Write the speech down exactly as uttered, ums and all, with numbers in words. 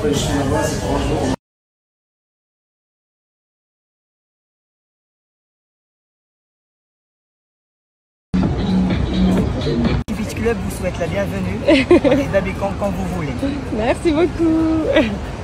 je suis là-bas, c'est trois jours. Beach Club vous souhaite la bienvenue. Venez d'Abécamp quand vous voulez. Merci beaucoup.